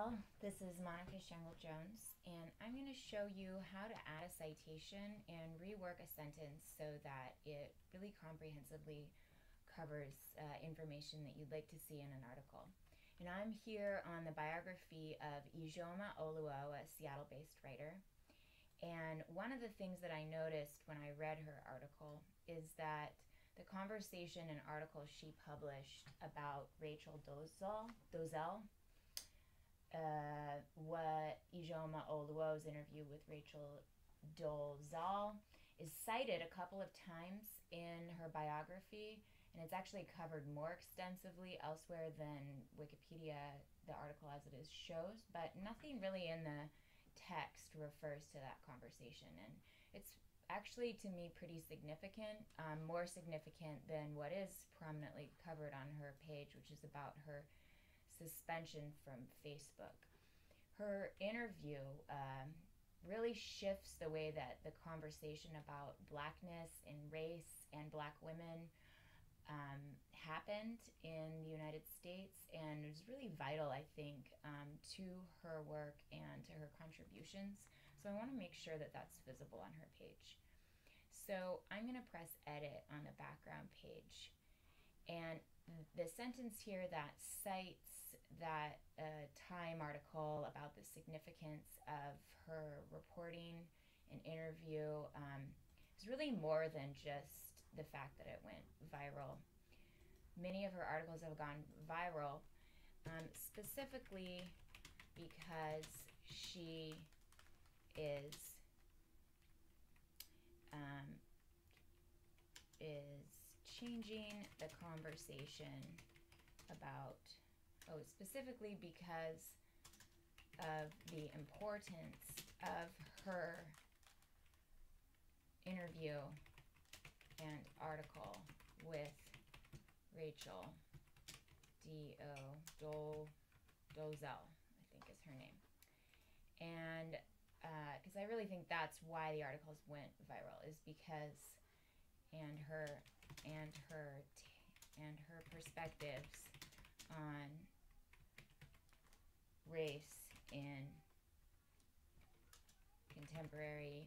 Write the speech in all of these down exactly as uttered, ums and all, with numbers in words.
all, this is Monica Shangle-Jones, and I'm going to show you how to add a citation and rework a sentence so that it really comprehensively covers uh, information that you'd like to see in an article. And I'm here on the biography of Ijeoma Oluo, a Seattle-based writer. And one of the things that I noticed when I read her article is that the conversation and article she published about Rachel Dolezal, Dolezal uh, what Ijeoma Oluo's interview with Rachel Dolezal is cited a couple of times in her biography, and it's actually covered more extensively elsewhere than Wikipedia, the article as it is, shows, but nothing really in the text refers to that conversation. And it's actually, to me, pretty significant, um, more significant than what is prominently covered on her page, which is about her suspension from Facebook. Her interview um, really shifts the way that the conversation about blackness and race and black women um, happened in the United States, and it was really vital, I think, um, to her work and to her contributions. So I want to make sure that that's visible on her page. So I'm going to press edit on the background page, and the sentence here that cites that uh, Time article about the significance of her reporting and interview um, is really more than just the fact that it went viral. Many of her articles have gone viral, um, specifically because she is um, is changing the conversation about, oh, specifically because of the importance of her interview and article with Rachel D O Dol Dolezal, I think is her name. And because uh, I really think that's why the articles went viral, is because and her and her t and her perspectives on race in contemporary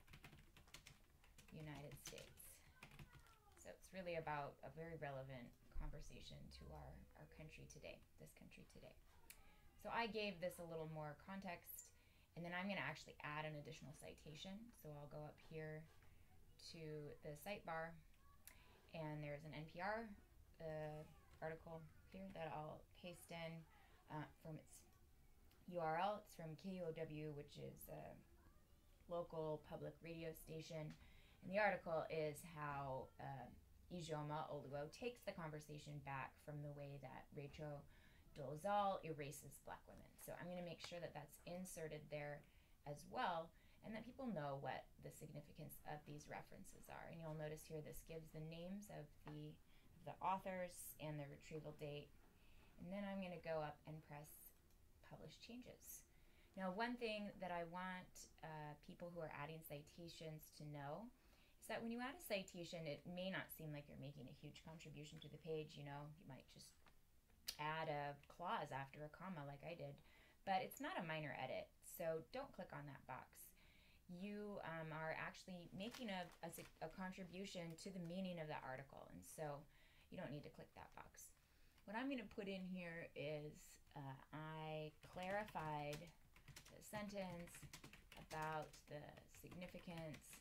United States. So it's really about a very relevant conversation to our, our country today, this country today. So I gave this a little more context, and then I'm going to actually add an additional citation. So I'll go up here to the sidebar, and there's an N P R uh, article here that I'll paste in uh, from its U R L. It's from K U O W, which is a local public radio station, and the article is how uh, Ijeoma Oluo takes the conversation back from the way that Rachel Dolezal erases black women. So I'm going to make sure that that's inserted there as well, and that people know what the significance of these references are. And you'll notice here this gives the names of the, the authors and the retrieval date. And then I'm going to go up and press Publish Changes. Now, one thing that I want uh, people who are adding citations to know is that when you add a citation, it may not seem like you're making a huge contribution to the page. You know, you might just add a clause after a comma like I did, but it's not a minor edit, so don't click on that box. You um, are actually making a, a, a contribution to the meaning of the article, and so you don't need to click that box. What I'm going to put in here is uh, I clarified the sentence about the significance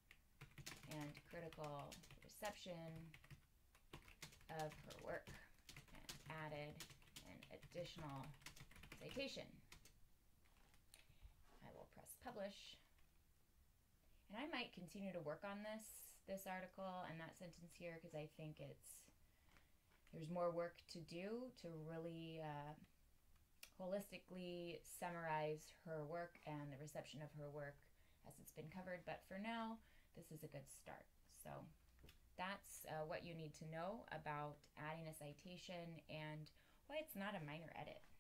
and critical reception of her work, and added an additional citation. I will press publish, and I might continue to work on this this article and that sentence here, because I think it's there's more work to do to really uh, holistically summarize her work and the reception of her work as it's been covered. But for now, this is a good start. So that's uh, what you need to know about adding a citation and why it's not a minor edit.